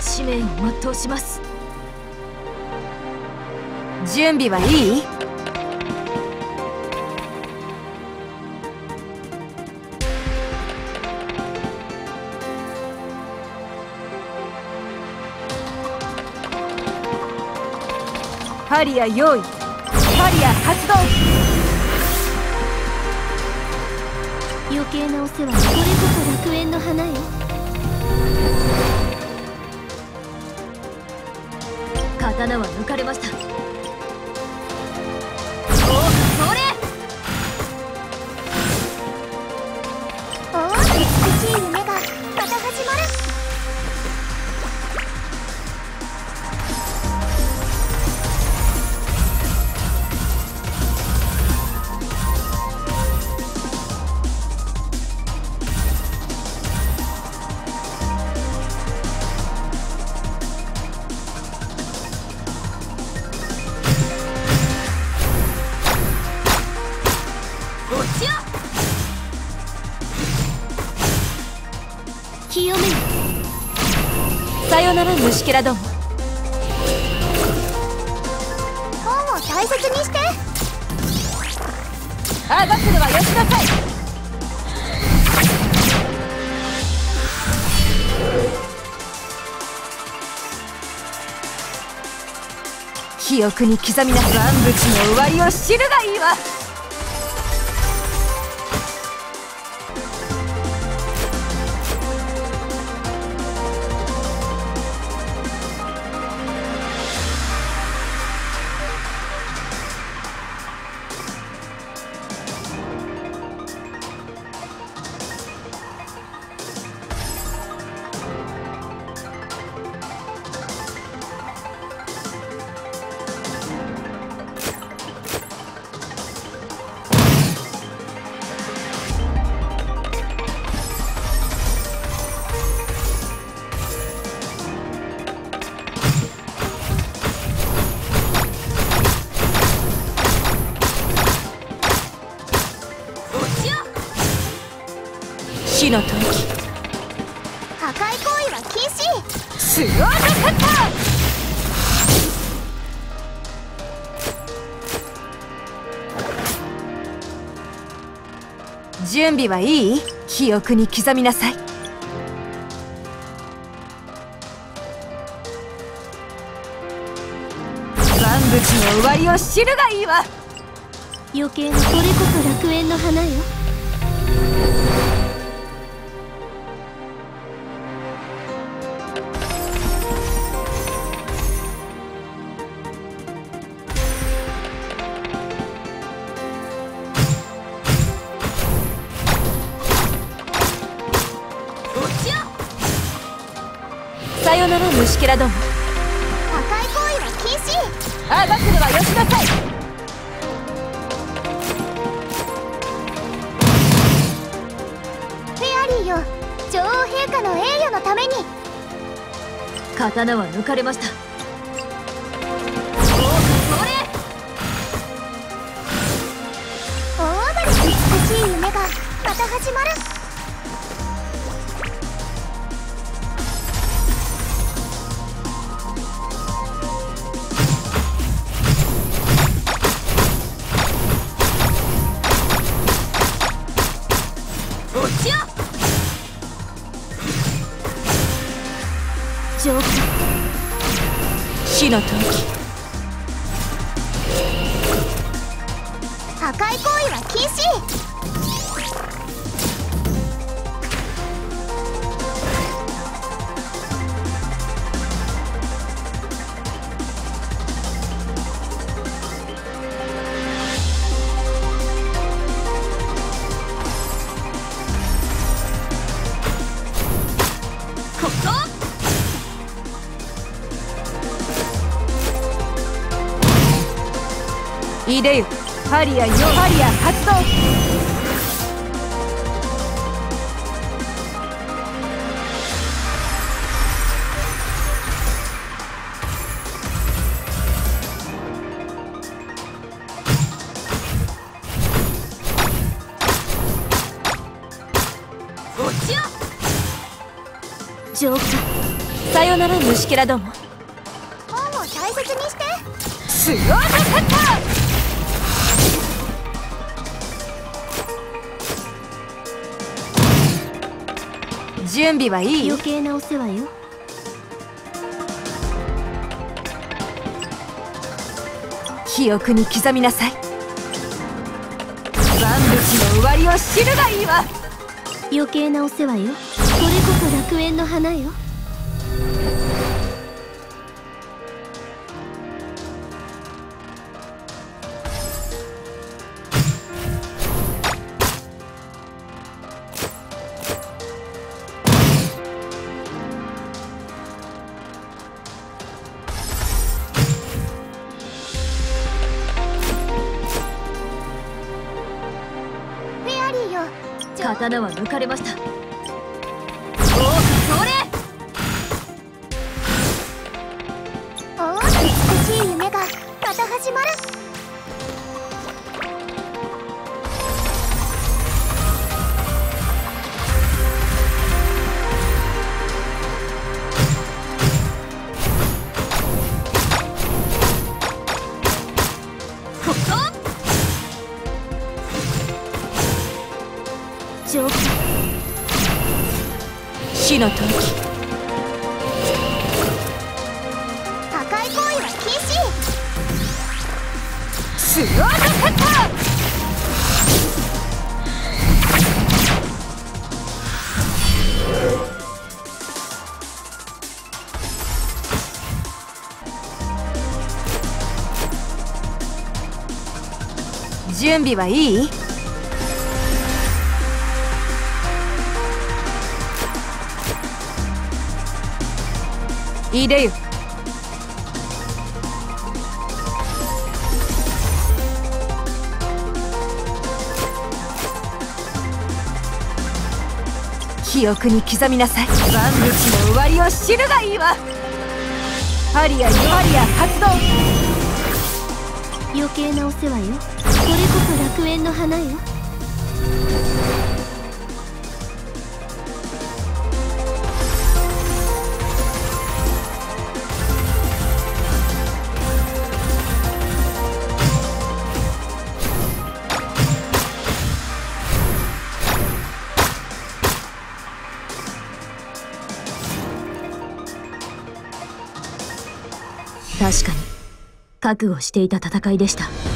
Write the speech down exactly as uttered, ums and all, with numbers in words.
使命を全うします。 準備はいい？ハリア用意、ハリア発動。 余計なお世話はこれこそ楽園の花よ。 刀は抜かれました。おお、それ。 おお、美しい夢がまた始まる。清めよ。 さよなら虫けらども。 本を大切にして。 アバクルはよしなさい。記憶に刻みな万物の終わりを知るがいいわ。火の吐息。 破壊行為は禁止。 スワードカッター。準備はいい？記憶に刻みなさい。万物の終わりを知るがいいわ。 余計なこれこそ楽園の花よ。 さよなら虫けらども。 破壊行為は禁止。 アバクルはよしなさい。 フェアリーよ、女王陛下の栄誉のために。 刀は抜かれました。おお、それ。 大なる美しい夢がまた始まる。浄化。 火の吐息。 破壊行為は禁止。 いでよ、ハリアよ、ハリア発動。 浄化。 さよよなら虫けらども。 本を大切にしてスロードカッター。準備はいい？ 余計なお世話よ。 記憶に刻みなさい。万物の終わりを知るがいいわ。 余計なお世話よ。これこそ楽園の花よ。 刀は抜かれました。おお、それ。 おお、美しい夢がまた始まる。 ここ浄化死の時。 破壊行為は禁止。 スロードカッター。準備はいい？いでよ。記憶に刻みなさい。万物の終わりを知るがいいわ。ハリアユハリア発動。 余計なお世話よ。これこそ楽園の花よ。 確かに覚悟していた戦いでした。